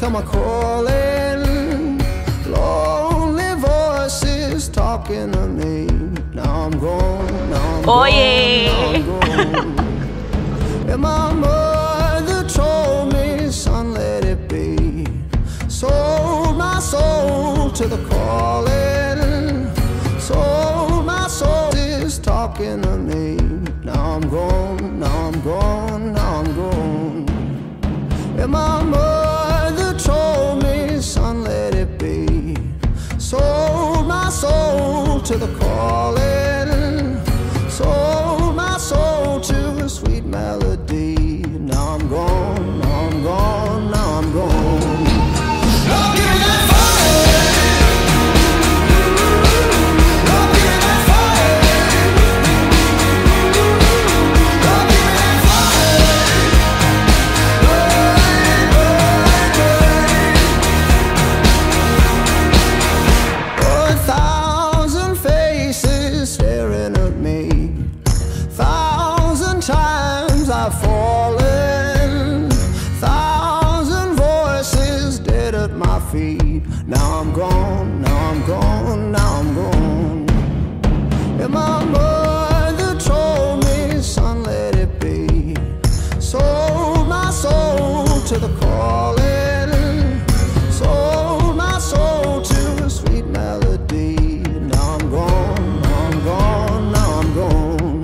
hear my calling. Lonely voices talking to me. Now I'm gone, now I'm gone, now I'm gone. And my mother told me, son, let it be. Sold my soul to the calling. Sold my soul is talking to me. Now I'm gone, now I'm gone, now I'm gone. And my mother told me, son, let it be. Sold my soul to the calling. Sold my soul to a sweet melody. Now I'm gone, now I'm gone, now I'm gone. Don't give me that fire. Don't give me that fire. Don't give me that fire. Oh, 1,000 faces staring at me. 1,000 times I've fallen. 1,000 voices dead at my feet. Now I'm gone, now I'm gone, now I'm gone. And my mother told me, son, let it be. Sold my soul to the calling. Sold my soul to a sweet melody. Now I'm gone, now I'm gone, now I'm gone.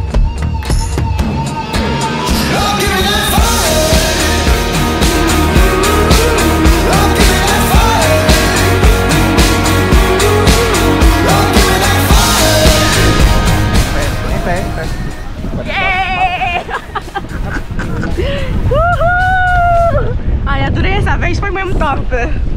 Don't give me that fire. Don't give me that fire. Don't give me that fire. Ai, adorei essa vez, foi mesmo top.